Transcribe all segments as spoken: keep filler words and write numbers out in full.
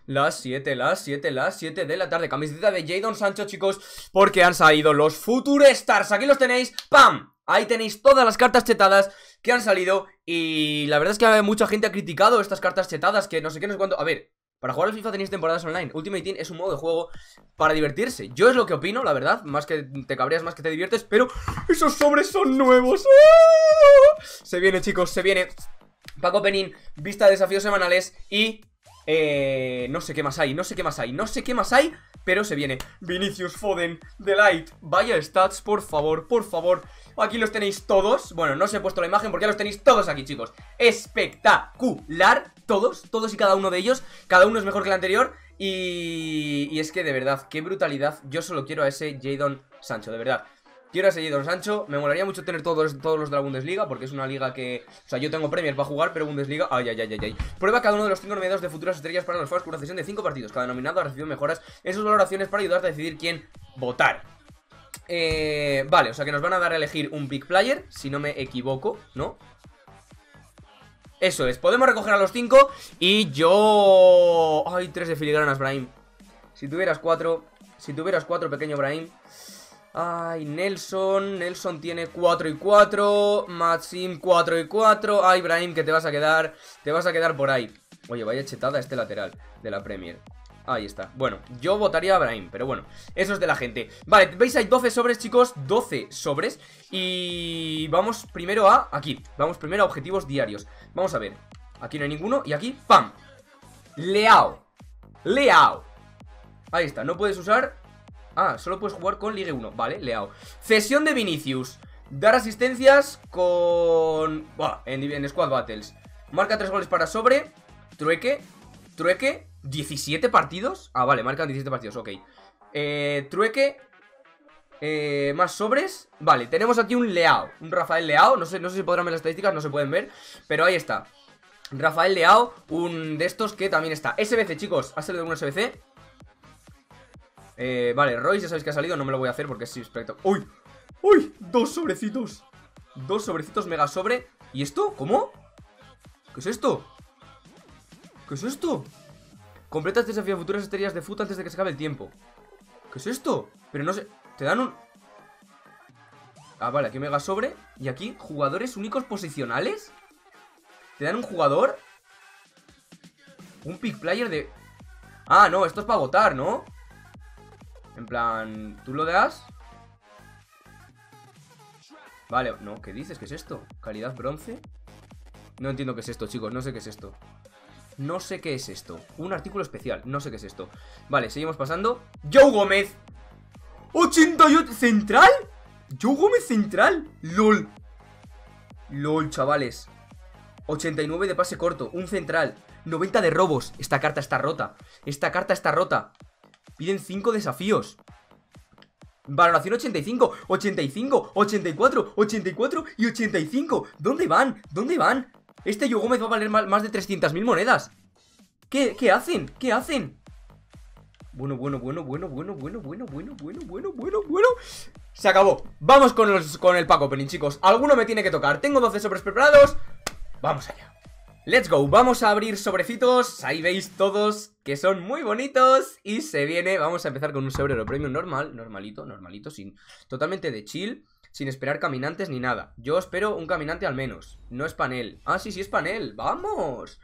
Las siete, las siete, las siete de la tarde. Camiseta de Jadon Sancho, chicos, porque han salido los Future Stars. Aquí los tenéis, ¡pam! Ahí tenéis todas las cartas chetadas que han salido. Y la verdad es que mucha gente ha criticado estas cartas chetadas, que no sé qué, no sé cuánto. A ver, para jugar al FIFA tenéis temporadas online. Ultimate Team es un modo de juego para divertirse. Yo es lo que opino, la verdad. Más que te cabreas, más que te diviertes. Pero esos sobres son nuevos. ¡Ah! Se viene, chicos, se viene pack opening, vista de desafíos semanales. Y eh, no sé qué más hay, no sé qué más hay No sé qué más hay, pero se viene Vinicius, Foden, Delight. Vaya stats, por favor, por favor. Aquí los tenéis todos. Bueno, no os he puesto la imagen porque ya los tenéis todos aquí, chicos. Espectacular. Todos, todos y cada uno de ellos. Cada uno es mejor que el anterior. Y, y es que de verdad, qué brutalidad. Yo solo quiero a ese Jadon Sancho, de verdad. Quiero a ese Jadon Sancho. Me molaría mucho tener todos, todos los de la Bundesliga, porque es una liga que... O sea, yo tengo Premier para jugar, pero Bundesliga... Ay, ay, ay, ay, ay. Prueba cada uno de los cinco nominados de futuras estrellas para los fans con una sesión de cinco partidos. Cada nominado ha recibido mejoras en sus valoraciones para ayudarte a decidir quién votar. Eh, vale, o sea que nos van a dar a elegir un big player, si no me equivoco, ¿no? Eso es, podemos recoger a los cinco. Y yo... Ay, tres de filigranas, Brahim. Si tuvieras cuatro, si tuvieras cuatro, pequeño Brahim. Ay, Nelson, Nelson tiene cuatro y cuatro. Maxim cuatro y cuatro. Ay, Brahim, que te vas a quedar, te vas a quedar por ahí. Oye, vaya chetada este lateral de la Premier. Ahí está, bueno, yo votaría a Brahim, pero bueno, eso es de la gente. Vale, veis, hay doce sobres, chicos, doce sobres. Y vamos primero a, aquí, vamos primero a objetivos diarios. Vamos a ver, aquí no hay ninguno. Y aquí, ¡pam! Leao Leao Ahí está, no puedes usar. Ah, solo puedes jugar con Ligue uno, vale, Leao. Cesión de Vinicius. Dar asistencias con... Buah, en, en Squad Battles. Marca tres goles para sobre. Trueque, trueque diecisiete partidos. Ah, vale, marcan diecisiete partidos, ok. eh, Trueque, eh, más sobres. Vale, tenemos aquí un Leao, un Rafael Leao. No sé, no sé si podrán ver las estadísticas, no se pueden ver, pero ahí está, Rafael Leao, un de estos que también está. S B C, chicos, ha salido un S B C. eh, Vale, Royce, ya sabéis que ha salido, no me lo voy a hacer porque es espectacular. ¡Uy! ¡Uy! Dos sobrecitos. Dos sobrecitos mega sobre. ¿Y esto? ¿Cómo? ¿Qué es esto? ¿Qué es esto? Completa este desafío a futuras estrellas de fútbol antes de que se acabe el tiempo. ¿Qué es esto? Pero no sé, te dan un... Ah, vale, aquí mega sobre. Y aquí, jugadores únicos posicionales. Te dan un jugador. Un pick player de... Ah, no, esto es para votar, ¿no? En plan, ¿tú lo das? Vale, no, ¿qué dices? ¿Qué es esto? Calidad bronce. No entiendo qué es esto, chicos, no sé qué es esto. No sé qué es esto. Un artículo especial, no sé qué es esto. Vale, seguimos pasando. Joe Gómez, ochenta y ocho, ¿central? Joe Gómez central, lol. Lol, chavales. Ochenta y nueve de pase corto, un central. Noventa de robos, esta carta está rota. Esta carta está rota. Piden cinco desafíos. Valoración ochenta y cinco, ochenta y cinco, ochenta y cuatro, ochenta y cuatro y ochenta y cinco. ¿Dónde van? ¿Dónde van? Este Joe Gómez va a valer más de trescientas mil monedas. ¿Qué, ¿Qué hacen? ¿Qué hacen? Bueno, bueno, bueno, bueno, bueno, bueno, bueno, bueno, bueno, bueno, bueno, bueno. Se acabó. Vamos con, los, con el pack opening, chicos. Alguno me tiene que tocar. Tengo doce sobres preparados. Vamos allá. Let's go. Vamos a abrir sobrecitos. Ahí veis todos que son muy bonitos. Y se viene. Vamos a empezar con un sobre premium normal. Normalito, normalito, sin totalmente de chill. Sin esperar caminantes ni nada. Yo espero un caminante al menos. No es panel. Ah, sí, sí es panel. ¡Vamos!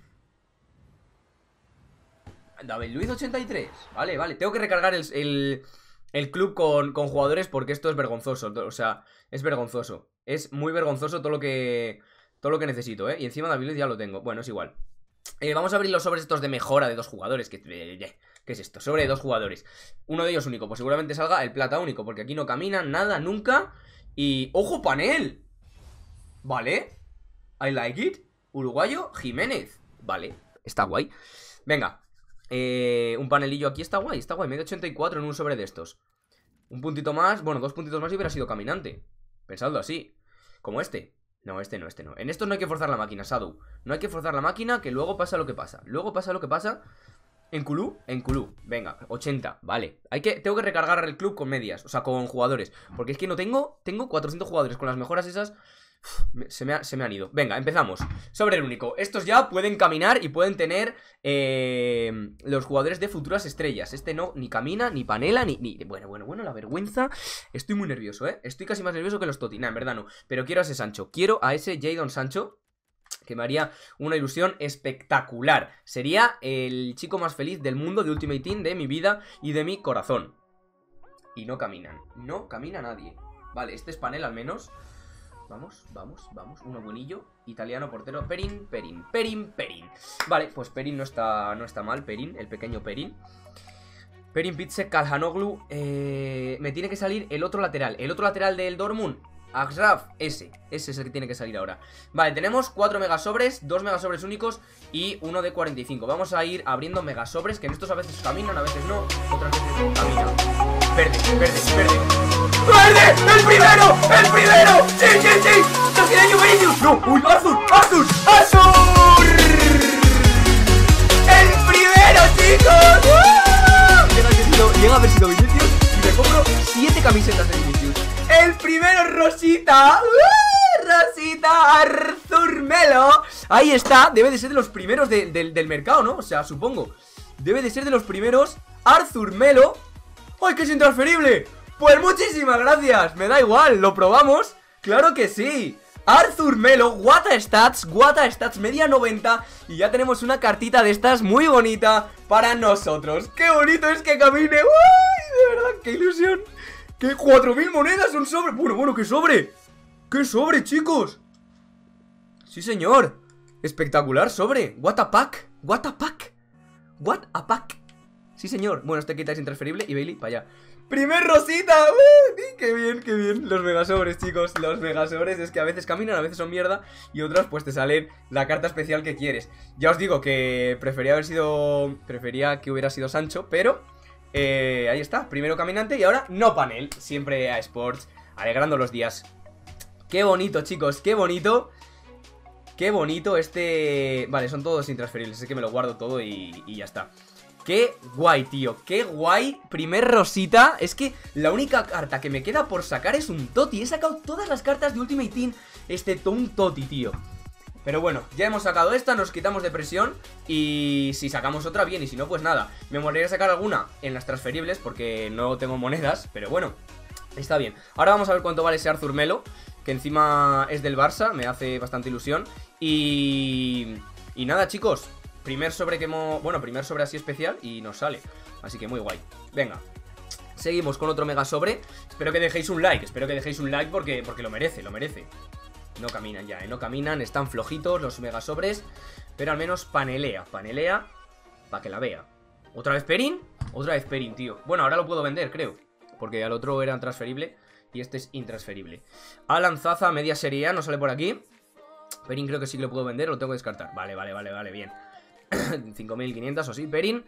David Luiz ochenta y tres. Vale, vale. Tengo que recargar el, el, el club con, con jugadores porque esto es vergonzoso. O sea, es vergonzoso. Es muy vergonzoso todo lo que... Todo lo que necesito, ¿eh? Y encima David Luiz ya lo tengo. Bueno, es igual. Eh, vamos a abrir los sobres estos de mejora de dos jugadores. Que, eh, ¿Qué es esto? Sobre de dos jugadores. Uno de ellos único. Pues seguramente salga el plata único. Porque aquí no camina nada, nunca. Y... ¡Ojo, panel! Vale. I like it. Uruguayo, Jiménez. Vale, está guay. Venga. Eh, un panelillo aquí está guay. Está guay. Medio ochenta y cuatro en un sobre de estos. Un puntito más. Bueno, dos puntitos más y hubiera sido caminante. Pensadlo así. Como este. No, este no, este no. En esto no hay que forzar la máquina, Shadow. No hay que forzar la máquina, que luego pasa lo que pasa. Luego pasa lo que pasa. ¿En Kulú? En Kulú. Venga, ochenta, vale. Hay que, tengo que recargar el club con medias, o sea, con jugadores. Porque es que no tengo, tengo cuatrocientos jugadores con las mejoras esas. Se me, ha, se me han ido. Venga, empezamos. Sobre el único. Estos ya pueden caminar y pueden tener eh, los jugadores de futuras estrellas. Este no, ni camina, ni panela, ni, ni... Bueno, bueno, bueno, la vergüenza. Estoy muy nervioso, ¿eh? Estoy casi más nervioso que los Totti. Nah, en verdad no. Pero quiero a ese Sancho. Quiero a ese Jadon Sancho, que me haría una ilusión espectacular. Sería el chico más feliz del mundo de Ultimate Team, de mi vida y de mi corazón. Y no caminan. No camina nadie. Vale, este es panel al menos. Vamos, vamos, vamos. Uno buenillo. Italiano, portero. Perin, Perin, Perin, Perin. Vale, pues Perin no está, no está mal. Perin, el pequeño Perin. Perin, Pitsek, Calhanoglu. Eh, me tiene que salir el otro lateral. El otro lateral del Dortmund. Achraf, ese. Ese es el que tiene que salir ahora. Vale, tenemos cuatro megasobres, dos megasobres únicos y uno de cuarenta y cinco. Vamos a ir abriendo megasobres, que en estos a veces caminan, a veces no. Otras veces caminan. Verde, verde, verde. ¡Verde! ¡El primero! ¡El primero! ¡Sí, sí, sí! ¡Brasileño Vinicius! ¡No! ¡Uy! ¡Arthur! ¡Arthur! ¡Arthur! ¡El primero, chicos! ¡Uh! Llega, haber sido, llega a haber sido Vinicius y me compro siete camisetas de Vinicius. ¡El primero, Rosita! ¡Uh! ¡Rosita! ¡Arthur Melo! Ahí está. Debe de ser de los primeros de, de, del mercado, ¿no? O sea, supongo. Debe de ser de los primeros. Arthur Melo. ¡Ay, que es intransferible! Pues muchísimas gracias, me da igual, ¿lo probamos? ¡Claro que sí! Arthur Melo, Guata Stats, Guata Stats media noventa. Y ya tenemos una cartita de estas muy bonita para nosotros. ¡Qué bonito es que camine! ¡Uy! De verdad, qué ilusión. ¡Qué cuatro mil monedas! ¡Un sobre! Bueno, bueno, ¡qué sobre! ¡Qué sobre, chicos! Sí, señor. Espectacular sobre. What a pack. What a pack. What a pack. Sí, señor. Bueno, este quita es intransferible y Bailey para allá. ¡Primer Rosita! ¡Uh! ¡Qué bien, qué bien! Los megasobres, chicos. Los megasobres es que a veces caminan, a veces son mierda. Y otras pues te salen la carta especial que quieres. Ya os digo que prefería haber sido... Prefería que hubiera sido Sancho, pero... Eh, ahí está, primero caminante y ahora no panel. Siempre a Sports, alegrando los días. ¡Qué bonito, chicos! ¡Qué bonito! ¡Qué bonito este... Vale, son todos intransferibles. Es que me lo guardo todo y, y ya está. ¡Qué guay, tío! ¡Qué guay! Primer Rosita. Es que la única carta que me queda por sacar es un Totti. He sacado todas las cartas de Ultimate Team excepto un Totti, tío. Pero bueno, ya hemos sacado esta, nos quitamos de presión. Y si sacamos otra, bien. Y si no, pues nada. Me molaría sacar alguna en las transferibles porque no tengo monedas. Pero bueno, está bien. Ahora vamos a ver cuánto vale ese Arthur Melo, que encima es del Barça. Me hace bastante ilusión. Y... Y nada, chicos. Primer sobre que hemos... Bueno, primer sobre así especial y nos sale. Así que muy guay. Venga. Seguimos con otro mega sobre. Espero que dejéis un like. Espero que dejéis un like porque, porque lo merece, lo merece. No caminan ya, ¿eh? No caminan. Están flojitos los mega sobres. Pero al menos panelea. Panelea para que la vea. ¿Otra vez Perin? Otra vez Perin, tío. Bueno, ahora lo puedo vender, creo. Porque al otro era transferible y este es intransferible. Alan Zaza, media serie A. No sale por aquí. Perin creo que sí que lo puedo vender. Lo tengo que descartar. Vale, vale, vale, vale, bien. cinco mil quinientos o sí, Perin.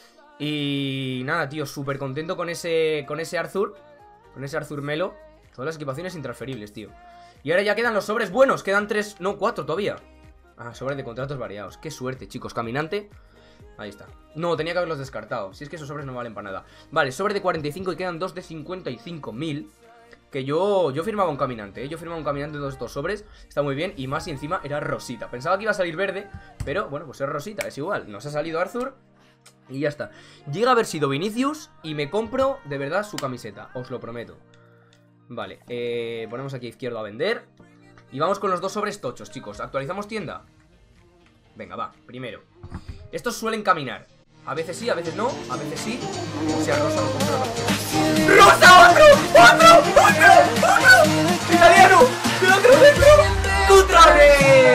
Y nada, tío, súper contento con ese con ese Arthur. Con ese Arthur Melo. Todas las equipaciones intransferibles, tío. Y ahora ya quedan los sobres buenos. Quedan tres, no, cuatro todavía. Ah, sobres de contratos variados. Qué suerte, chicos, caminante. Ahí está. No, tenía que haberlos descartado. Si es que esos sobres no valen para nada. Vale, sobre de cuarenta y cinco y quedan dos de cincuenta y cinco mil. Que yo, yo firmaba un caminante, ¿eh? Yo firmaba un caminante de todos estos sobres. Está muy bien, y más si encima era Rosita. Pensaba que iba a salir verde, pero bueno, pues es Rosita, es igual. Nos ha salido Arthur y ya está. Llega a haber sido Vinicius y me compro de verdad su camiseta, os lo prometo. Vale, eh, ponemos aquí a izquierdo a vender. Y vamos con los dos sobres tochos, chicos. ¿Actualizamos tienda? Venga, va, primero. Estos suelen caminar. A veces sí, a veces no, a veces sí. O sea, Rosa lo compra la... ¡Rosa, otro! ¡Otro! ¡Otro! ¡Otro! ¡Italiano! ¡Otro! ¡Otro! ¡Cutrone!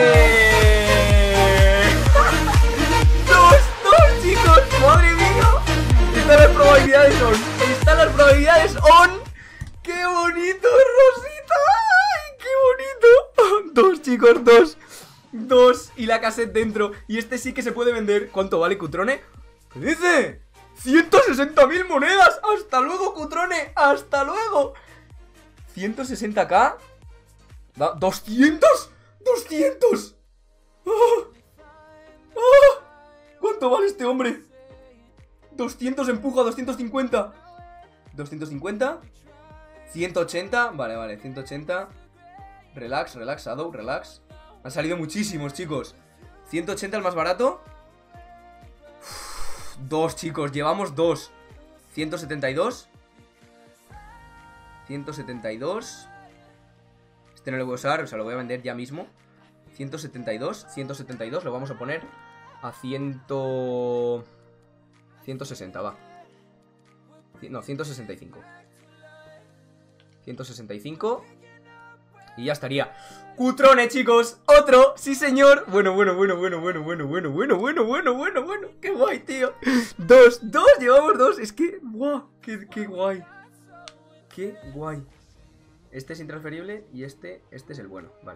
¡Dos! ¡Dos, chicos! ¡Madre mía! Están las probabilidades on. Están las probabilidades on. ¡Qué bonito, Rosita! ¡Ay, qué bonito! Dos, chicos, dos. Dos. Y la cassette dentro. Y este sí que se puede vender. ¿Cuánto vale, Cutrone? ¿Qué dice? ¡ciento sesenta mil monedas! ¡Hasta luego, Cutrone! ¡Hasta luego! ¿ciento sesenta k? ¿doscientos? ¡doscientos! ¡Oh! ¡Oh! ¿Cuánto vale este hombre? doscientos empuja, doscientos cincuenta. ¿doscientos cincuenta? ¿ciento ochenta? Vale, vale, ciento ochenta. Relax, relax, Shadow, relax. Han salido muchísimos, chicos. ciento ochenta el más barato. Uf, dos, chicos, llevamos dos. ciento setenta y dos. ciento setenta y dos. Este no lo voy a usar, o sea, lo voy a vender ya mismo. ciento setenta y dos, ciento setenta y dos, lo vamos a poner a cien... ciento sesenta, va. No, ciento sesenta y cinco. ciento sesenta y cinco. Y ya estaría. Cutrone, chicos, otro, sí señor. Bueno, bueno, bueno, bueno, bueno, bueno, bueno, bueno, bueno, bueno, bueno, bueno. Qué guay, tío. Dos, dos, llevamos dos. Es que, guau, qué, qué guay. Qué guay. Este es intransferible y este, este es el bueno, vale.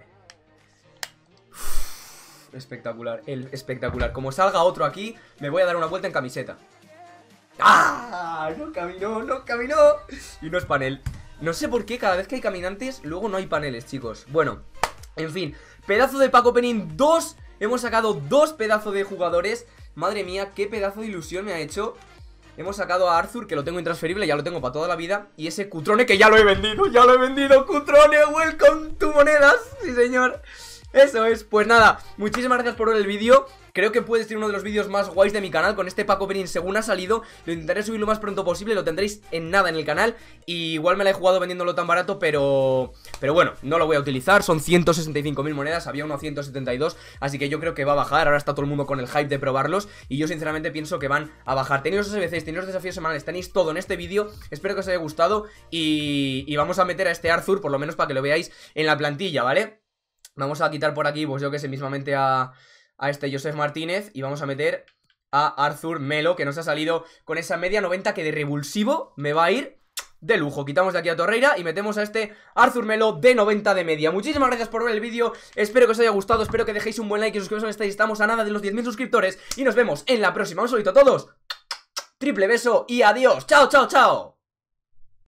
Uf, espectacular, el espectacular. Como salga otro aquí, me voy a dar una vuelta en camiseta. ¡Ah! No caminó, no caminó. Y no es panel. No sé por qué cada vez que hay caminantes, luego no hay paneles, chicos. Bueno, en fin, pedazo de pack opening dos. Hemos sacado dos pedazos de jugadores. Madre mía, qué pedazo de ilusión me ha hecho. Hemos sacado a Arthur, que lo tengo intransferible, ya lo tengo para toda la vida. Y ese Cutrone que ya lo he vendido, ya lo he vendido. Cutrone, welcome to monedas. Sí, señor. Eso es, pues nada, muchísimas gracias por ver el vídeo. Creo que puede ser uno de los vídeos más guays de mi canal con este pack opening según ha salido. Lo intentaré subir lo más pronto posible, lo tendréis en nada en el canal. Y igual me la he jugado vendiéndolo tan barato, pero... Pero bueno, no lo voy a utilizar, son ciento sesenta y cinco mil monedas, había uno a ciento setenta y dos. Así que yo creo que va a bajar, ahora está todo el mundo con el hype de probarlos. Y yo sinceramente pienso que van a bajar. Tenéis los S B Cs, tenéis los desafíos semanales, tenéis todo en este vídeo. Espero que os haya gustado y... y vamos a meter a este Arthur, por lo menos para que lo veáis en la plantilla, ¿vale? Vamos a quitar por aquí, pues yo que sé, mismamente a... a este Joseph Martínez y vamos a meter a Arthur Melo, que nos ha salido con esa media noventa que de revulsivo me va a ir de lujo. Quitamos de aquí a Torreira y metemos a este Arthur Melo de noventa de media. Muchísimas gracias por ver el vídeo, espero que os haya gustado, espero que dejéis un buen like y suscribiros a este, estamos a nada de los diez mil suscriptores y nos vemos en la próxima. Un saludito a todos, triple beso y adiós, chao, chao, chao.